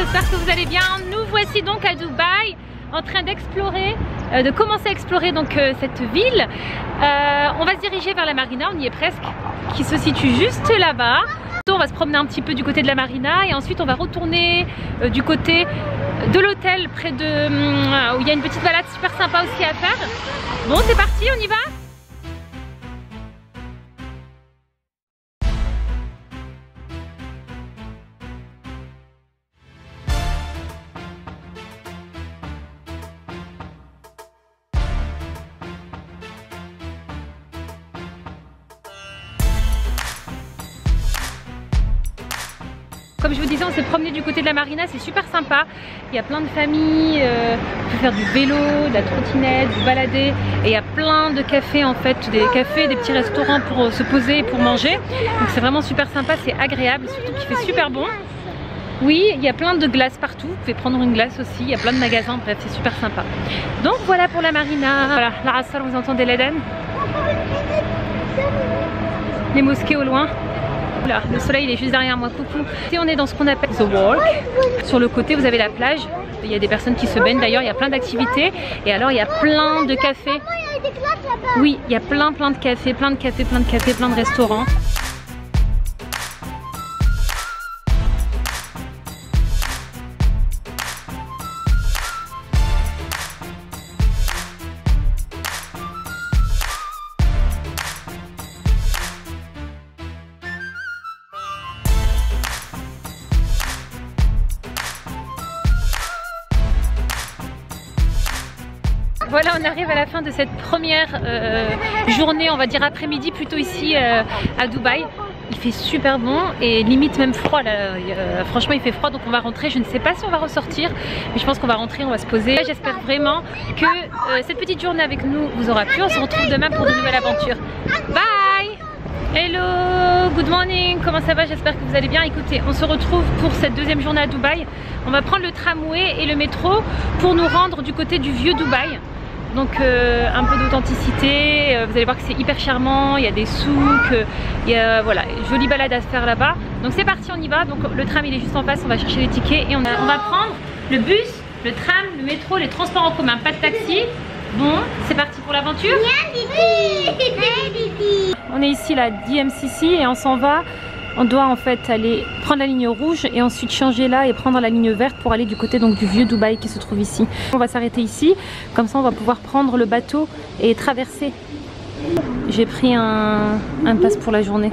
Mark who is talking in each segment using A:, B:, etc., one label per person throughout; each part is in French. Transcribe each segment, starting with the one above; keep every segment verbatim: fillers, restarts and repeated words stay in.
A: j'espère que vous allez bien. Nous voici donc à Dubaï en train d'explorer, euh, de commencer à explorer donc euh, cette ville. Euh, on va se diriger vers la marina, on y est presque, qui se situe juste là-bas. On va se promener un petit peu du côté de la marina et ensuite on va retourner euh, du côté de l'hôtel près de euh, où il y a une petite balade super sympa aussi à faire. Bon, c'est parti, on y va? Comme je vous disais, on s'est promené du côté de la marina, c'est super sympa. Il y a plein de familles, euh, on peut faire du vélo, de la trottinette, du balader. Et il y a plein de cafés en fait, des cafés, des petits restaurants pour se poser et pour manger. Donc c'est vraiment super sympa, c'est agréable, surtout qu'il fait super bon. Oui, il y a plein de glaces partout, vous pouvez prendre une glace aussi, il y a plein de magasins, bref c'est super sympa. Donc voilà pour la marina. Voilà, la Rassal, vous entendez l'Eden. Les mosquées au loin. Là, le soleil il est juste derrière moi, coucou. Et on est dans ce qu'on appelle The Walk. Sur le côté vous avez la plage, il y a des personnes qui se baignent d'ailleurs, il y a plein d'activités. Et alors il y a plein de cafés. Oui, il y a plein plein de cafés, plein de cafés, plein de cafés, plein de restaurants. Voilà, on arrive à la fin de cette première euh, journée, on va dire après-midi plutôt ici euh, à Dubaï. Il fait super bon et limite même froid là. Euh, franchement il fait froid donc on va rentrer. Je ne sais pas si on va ressortir mais je pense qu'on va rentrer, on va se poser. J'espère vraiment que euh, cette petite journée avec nous vous aura plu. On se retrouve demain pour de nouvelles aventures. Bye! Hello, good morning, comment ça va? J'espère que vous allez bien. Écoutez, on se retrouve pour cette deuxième journée à Dubaï. On va prendre le tramway et le métro pour nous rendre du côté du vieux Dubaï. Donc euh, un peu d'authenticité, euh, vous allez voir que c'est hyper charmant, il y a des souks, euh, il y a voilà, jolie balade à se faire là-bas. Donc c'est parti, on y va. Donc le tram il est juste en face, on va chercher les tickets et on, a, on va prendre le bus, le tram, le métro, les transports en commun, pas de taxi. Bon, c'est parti pour l'aventure. On est ici la D M C C et on s'en va. On doit en fait aller prendre la ligne rouge et ensuite changer là et prendre la ligne verte pour aller du côté donc du vieux Dubaï qui se trouve ici. On va s'arrêter ici, comme ça on va pouvoir prendre le bateau et traverser. J'ai pris un, un pass pour la journée.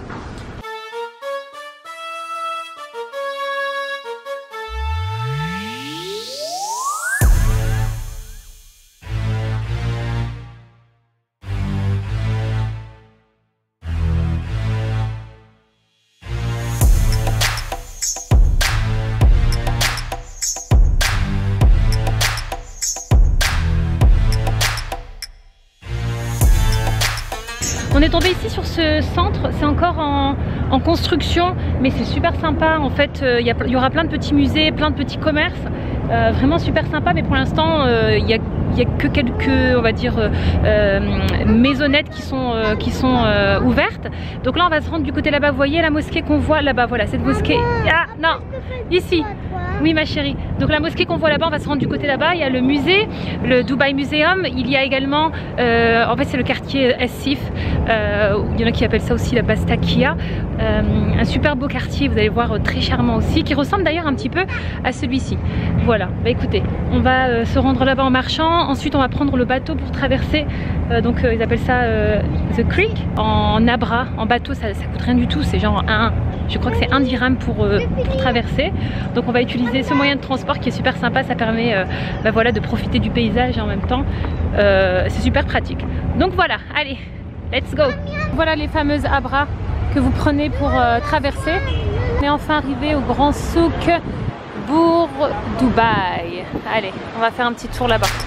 A: On est tombé ici sur ce centre, c'est encore en, en construction, mais c'est super sympa. En fait, il euh, y, y aura plein de petits musées, plein de petits commerces, euh, vraiment super sympa. Mais pour l'instant, il euh, n'y a, y a que quelques, on va dire, euh, maisonnettes qui sont, euh, qui sont euh, ouvertes. Donc là, on va se rendre du côté là-bas. Vous voyez la mosquée qu'on voit là-bas. Voilà, cette mosquée. Ah non, ici. Oui ma chérie, donc la mosquée qu'on voit là-bas, on va se rendre du côté là-bas, il y a le musée, le Dubai Museum, il y a également, euh, en fait c'est le quartier Essif, euh, il y en a qui appellent ça aussi la Bastakia, euh, un super beau quartier, vous allez voir, très charmant aussi, qui ressemble d'ailleurs un petit peu à celui-ci. Voilà, bah écoutez, on va euh, se rendre là-bas en marchant, ensuite on va prendre le bateau pour traverser, euh, donc euh, ils appellent ça euh, The Creek, en Abra, en bateau ça, ça coûte rien du tout, c'est genre un, je crois que c'est un dirham pour, euh, pour traverser, donc on va utiliser ce moyen de transport qui est super sympa, ça permet euh, bah voilà, de profiter du paysage et en même temps euh, c'est super pratique. Donc voilà, allez, let's go. Voilà les fameuses Abra que vous prenez pour euh, traverser. On est enfin arrivé au grand souk Bourg Dubaï. Allez, on va faire un petit tour là-bas.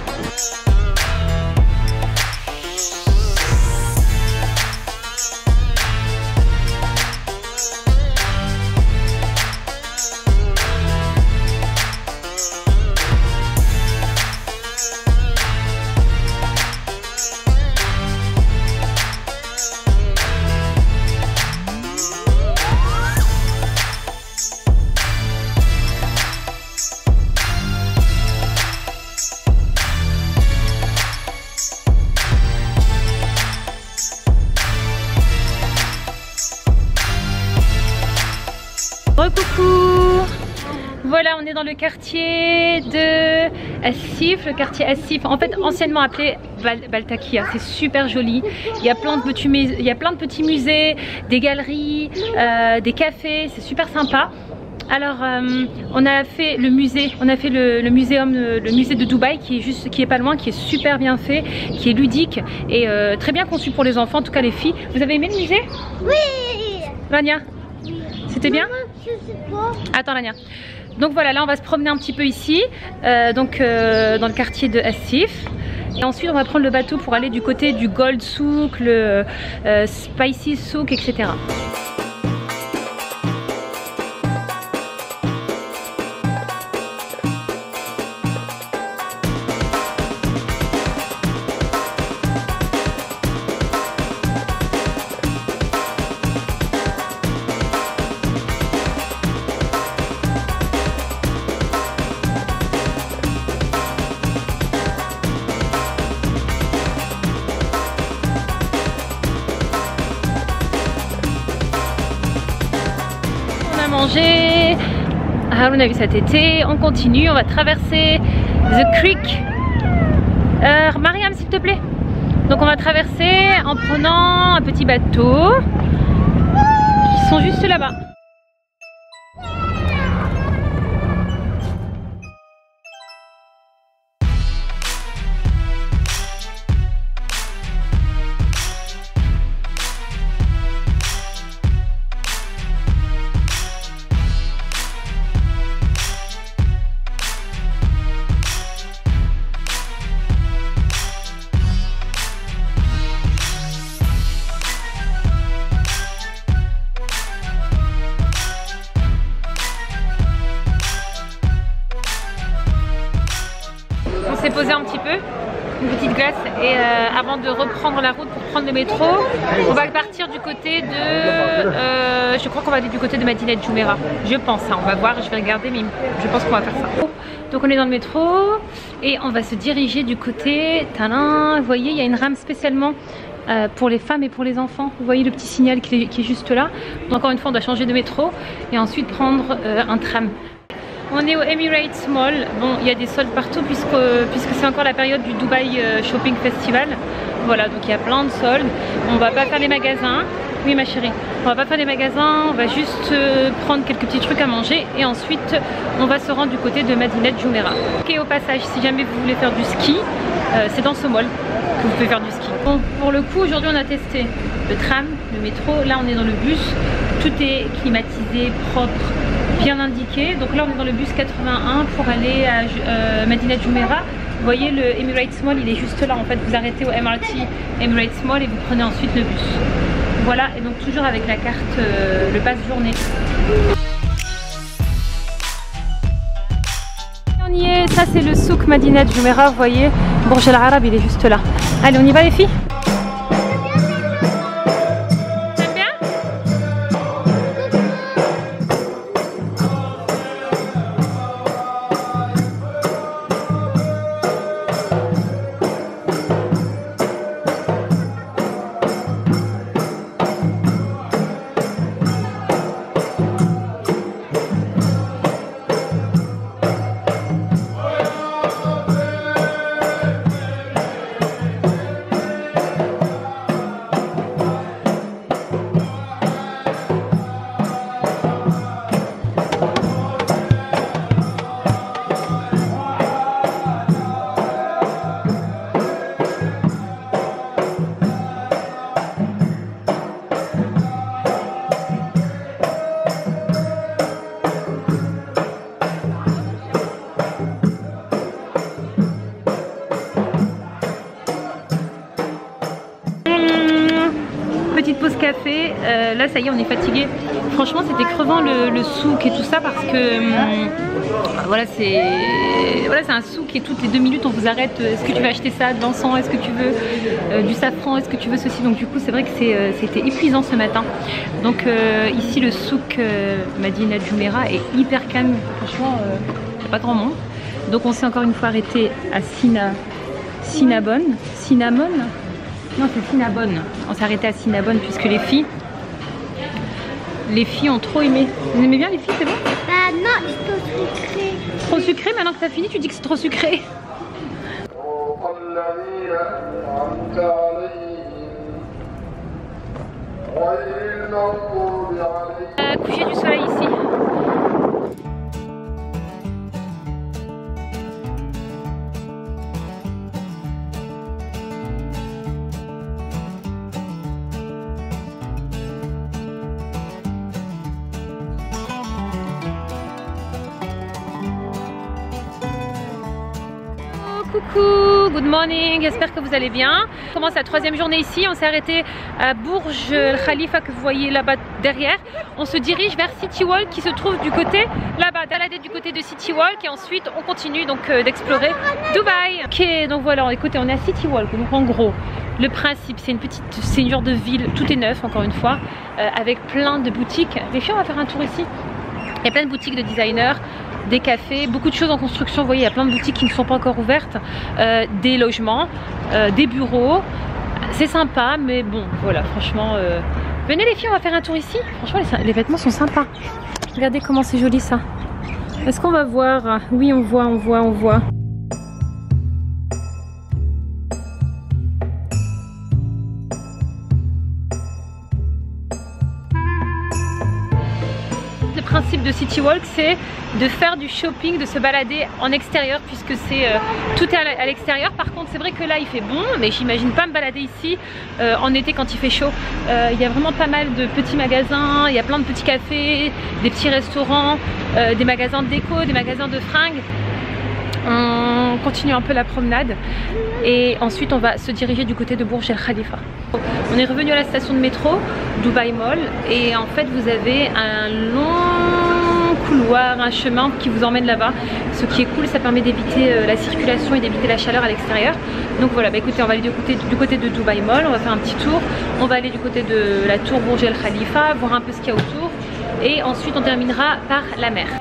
A: Recoucou. Voilà, on est dans le quartier de Assif, le quartier Assif, en fait anciennement appelé Bal Baltakia. C'est super joli. Il y a plein de petits, il y a plein de petits musées, des galeries, euh, des cafés. C'est super sympa. Alors, euh, on a fait le musée, on a fait le, le muséum, le, le musée de Dubaï qui est juste, qui est pas loin, qui est super bien fait, qui est ludique et euh, très bien conçu pour les enfants, en tout cas les filles. Vous avez aimé le musée? Oui. Rania, c'était bien? Je sais pas. Attends Rania. Donc voilà, là on va se promener un petit peu ici, euh, donc euh, dans le quartier de Assif. Et ensuite on va prendre le bateau pour aller du côté du Gold Souk, le euh, Spicy Souk, et cetera. Manger. Haroun a vu cet été. On continue, on va traverser The Creek. Euh, Mariam, s'il te plaît. Donc on va traverser en prenant un petit bateau qui sont juste là-bas. On s'est posé un petit peu, une petite glace, et euh, avant de reprendre la route pour prendre le métro, on va partir du côté de, euh, je crois qu'on va aller du côté de Madinat Jumeirah, je pense, hein, on va voir, je vais regarder, mais je pense qu'on va faire ça. Donc on est dans le métro et on va se diriger du côté, tadam, vous voyez, il y a une rame spécialement euh, pour les femmes et pour les enfants, vous voyez le petit signal qui est, qui est juste là. Donc, encore une fois on doit changer de métro et ensuite prendre euh, un tram. On est au Emirates Mall. Bon, il y a des soldes partout puisque, puisque c'est encore la période du Dubai Shopping Festival. Voilà, donc il y a plein de soldes. On va pas faire les magasins. Oui ma chérie, on va pas faire les magasins, on va juste euh, prendre quelques petits trucs à manger et ensuite on va se rendre du côté de Madinat Jumeirah. Et au passage, si jamais vous voulez faire du ski, euh, c'est dans ce mall que vous pouvez faire du ski. Bon, pour le coup, aujourd'hui on a testé le tram, le métro. Là on est dans le bus, tout est climatisé, propre, bien indiqué. Donc là on est dans le bus quatre-vingt-un pour aller à euh, Madinat Jumeirah. Vous voyez le Emirates Mall, il est juste là en fait. Vous arrêtez au M R T Emirates Mall et vous prenez ensuite le bus. Voilà, et donc toujours avec la carte, euh, le passe journée. On y est, ça c'est le souk Madinat Jumeirah, vous voyez. Bourj Al Arab, il est juste là. Allez, on y va les filles? Pause café, euh, là ça y est on est fatigué. Franchement c'était crevant le, le souk et tout ça parce que hum, voilà c'est voilà, c'est un souk et toutes les deux minutes on vous arrête. Est-ce que tu veux acheter ça, de l'encens, est-ce que tu veux euh, du safran, est-ce que tu veux ceci. Donc du coup c'est vrai que c'était euh, épuisant ce matin. Donc euh, ici le souk euh, Madinat Jumeirah est hyper calme. Franchement il n'y a pas grand monde. Donc on s'est encore une fois arrêté à Sina, Cinnabon, Cinnamon. Non, c'est Cinnabon. On s'est arrêté à Cinnabon puisque les filles Les filles ont trop aimé. Vous aimez bien les filles, c'est bon?
B: Bah non, c'est trop sucré.
A: Trop sucré, maintenant que t'as fini, tu dis que c'est trop sucré. Euh, coucher du soleil ici. Coucou, good morning, j'espère que vous allez bien. On commence la troisième journée ici, on s'est arrêté à Burj Al Khalifa que vous voyez là-bas derrière. On se dirige vers City Walk qui se trouve du côté là-bas, balader du côté de City Walk et ensuite on continue donc euh, d'explorer Dubaï. Ok, donc voilà, écoutez, on est à City Walk, donc en gros le principe c'est une petite, c'est une genre de ville, tout est neuf encore une fois, euh, avec plein de boutiques. Les filles, on va faire un tour ici. Il y a plein de boutiques de designers, des cafés, beaucoup de choses en construction. Vous voyez, il y a plein de boutiques qui ne sont pas encore ouvertes, euh, des logements, euh, des bureaux. C'est sympa, mais bon, voilà, franchement. Euh... Venez les filles, on va faire un tour ici. Franchement, les, les vêtements sont sympas. Regardez comment c'est joli ça. Est-ce qu'on va voir? Oui, on voit, on voit, on voit. Le principe de City Walk, c'est de faire du shopping, de se balader en extérieur puisque c'est euh, tout est à l'extérieur. Par contre, c'est vrai que là il fait bon, mais j'imagine pas me balader ici euh, en été quand il fait chaud. Euh, il y a vraiment pas mal de petits magasins, il y a plein de petits cafés, des petits restaurants, euh, des magasins de déco, des magasins de fringues. On continue un peu la promenade et ensuite on va se diriger du côté de Burj Al Khalifa. On est revenu à la station de métro Dubai Mall et en fait vous avez un long couloir, un chemin qui vous emmène là-bas. Ce qui est cool, ça permet d'éviter euh, la circulation et d'éviter la chaleur à l'extérieur. Donc voilà, bah écoutez, on va aller du côté, du côté de Dubai Mall, on va faire un petit tour. On va aller du côté de la tour Burj Al Khalifa, voir un peu ce qu'il y a autour et ensuite on terminera par la mer.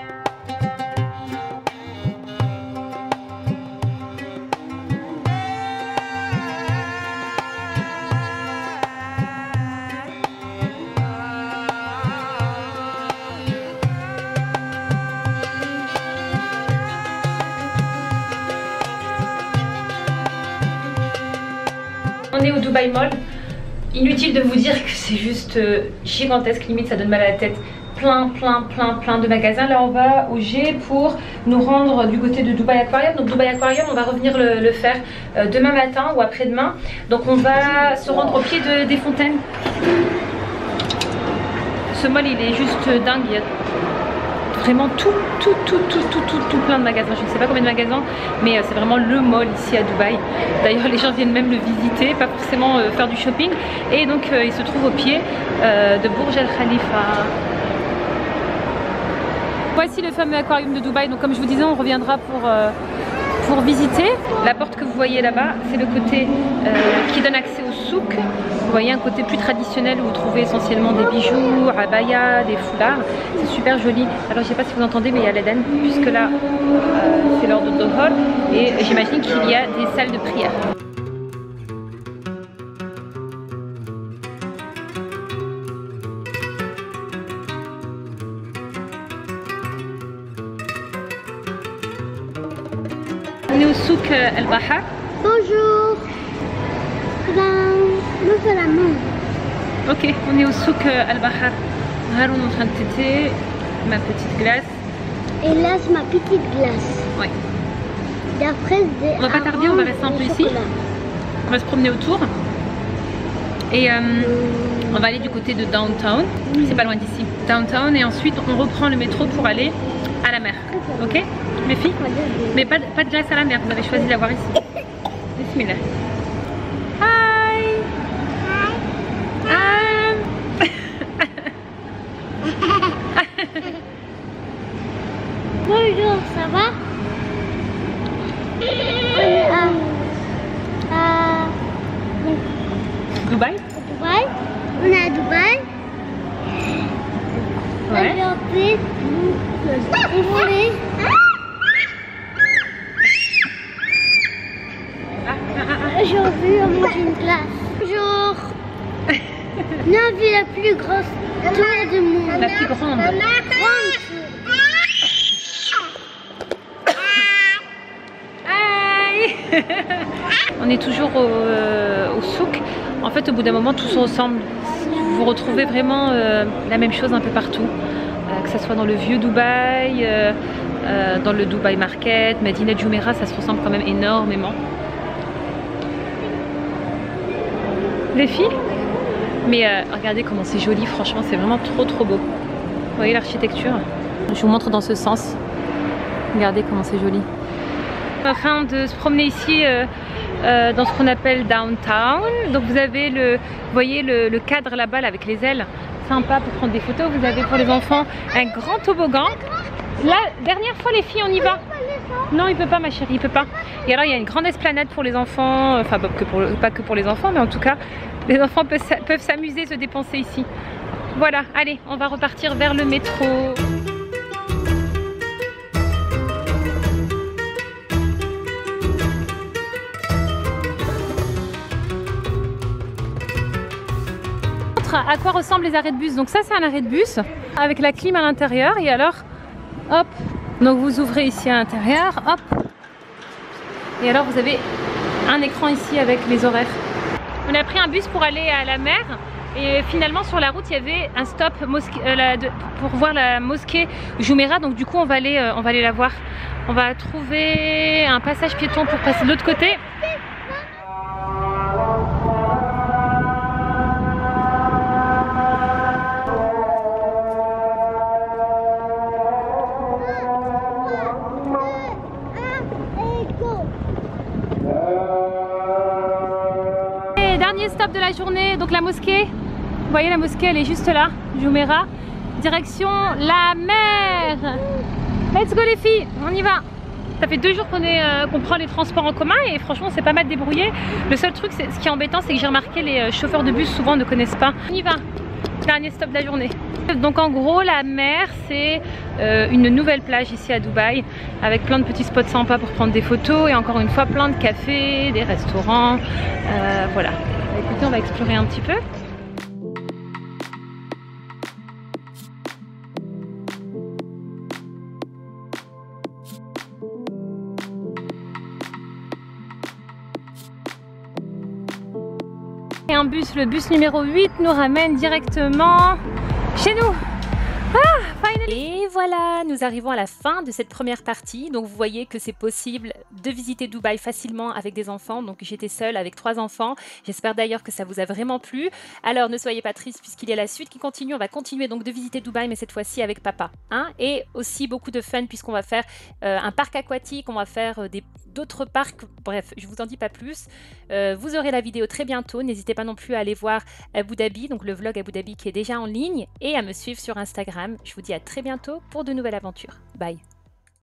A: On est au Dubai Mall. Inutile de vous dire que c'est juste euh, gigantesque, limite ça donne mal à la tête. Plein, plein, plein, plein de magasins. Là on va au G pour nous rendre du côté de Dubai Aquarium. Donc Dubai Aquarium, on va revenir le, le faire euh, demain matin ou après-demain. Donc on va se rendre au pied de, des fontaines. Ce mall il est juste dingue. Il y a vraiment tout, tout, tout, tout, tout, tout, tout plein de magasins. Je ne sais pas combien de magasins, mais euh, c'est vraiment le mall ici à Dubaï. D'ailleurs, les gens viennent même le visiter, pas forcément euh, faire du shopping. Et donc, euh, il se trouve au pied euh, de Burj Al Khalifa. Voici le fameux aquarium de Dubaï. Donc, comme je vous disais, on reviendra pour, euh, pour visiter. La porte que vous voyez là-bas, c'est le côté euh, qui donne accès au souk. Vous voyez un côté plus traditionnel où vous trouvez essentiellement des bijoux, abaya, des foulards. C'est super joli. Alors je sais pas si vous entendez, mais il y a l'Eden puisque là euh, c'est l'heure de Dhuhr et j'imagine qu'il y a des salles de prière. On est au souk Al Bahar.
B: Bonjour. Me fais la main.
A: Ok, on est au souk Al Bahar. On est en train de téter ma petite glace.
B: Et là c'est ma petite glace.
A: Ouais.
B: D'après,
A: on va pas tarder, on va rester un peu ici. On va se promener autour. Et euh, mmh. on va aller du côté de Downtown. Mmh. C'est pas loin d'ici. Downtown et ensuite on reprend le métro pour aller à la mer. Ok, mes filles? Mais pas de, pas de glace à la mer, vous avez choisi de l'avoir ici. Bismillah.
B: Bonjour, ça va? On est à, à
A: Dubaï?
B: Dubaï. On est à Dubaï.
A: Ouais.
B: Aujourd'hui, on voulait... Aujourd'hui, on mange une glace. Bonjour. On a vu la plus grosse toile du monde.
A: La plus grande. Aïe. On est toujours au, euh, au souk. En fait, au bout d'un moment, tout se ressemble. Vous retrouvez vraiment euh, la même chose un peu partout. Euh, que ce soit dans le vieux Dubaï, euh, euh, dans le Dubaï Market, Medina Jumeirah, ça se ressemble quand même énormément. Les filles? Mais euh, regardez comment c'est joli, franchement, c'est vraiment trop trop beau. Vous voyez l'architecture? Je vous montre dans ce sens. Regardez comment c'est joli. On est en train de se promener ici euh, euh, dans ce qu'on appelle downtown. Donc vous avez le, vous voyez le, le cadre là-bas là, avec les ailes, sympa pour prendre des photos. Vous avez pour les enfants un grand toboggan. La dernière fois les filles, on y va? Non, il peut pas ma chérie, il peut pas. Et alors il y a une grande esplanade pour les enfants, enfin pas que pour, pas que pour les enfants, mais en tout cas les enfants peuvent s'amuser, se dépenser ici. Voilà, allez, on va repartir vers le métro. À quoi ressemblent les arrêts de bus? Donc ça c'est un arrêt de bus avec la clim à l'intérieur et alors hop, donc vous ouvrez ici à l'intérieur, hop, et alors vous avez un écran ici avec les horaires. On a pris un bus pour aller à la mer et finalement sur la route il y avait un stop mosquée, euh, la, de, pour voir la mosquée Jumeirah, donc du coup on va aller, euh, on va aller la voir. On va trouver un passage piéton pour passer de l'autre côté. Dernier stop de la journée, donc la mosquée. Vous voyez la mosquée, elle est juste là, Jumeirah. Direction la mer. Let's go les filles, on y va. Ça fait deux jours qu'on euh, qu'on prend les transports en commun et franchement c'est pas mal débrouillé. Le seul truc, ce qui est embêtant, c'est que j'ai remarqué les chauffeurs de bus souvent ne connaissent pas. On y va, dernier stop de la journée. Donc en gros la mer c'est euh, une nouvelle plage ici à Dubaï avec plein de petits spots sympas pour prendre des photos et encore une fois plein de cafés, des restaurants, euh, voilà. Écoutez, on va explorer un petit peu. Et un bus, le bus numéro huit nous ramène directement chez nous. Ah, finally. Et voilà, nous arrivons à la fin de cette première partie. Donc vous voyez que c'est possible de visiter Dubaï facilement avec des enfants. Donc j'étais seule avec trois enfants. J'espère d'ailleurs que ça vous a vraiment plu. Alors ne soyez pas tristes puisqu'il y a la suite qui continue. On va continuer donc de visiter Dubaï, mais cette fois-ci avec papa. Hein, et aussi beaucoup de fun puisqu'on va faire euh, un parc aquatique, on va faire euh, des d'autres parcs, bref, je vous en dis pas plus. Euh, vous aurez la vidéo très bientôt. N'hésitez pas non plus à aller voir Abu Dhabi, donc le vlog Abu Dhabi qui est déjà en ligne, et à me suivre sur Instagram. Je vous dis à très bientôt pour de nouvelles aventures. Bye!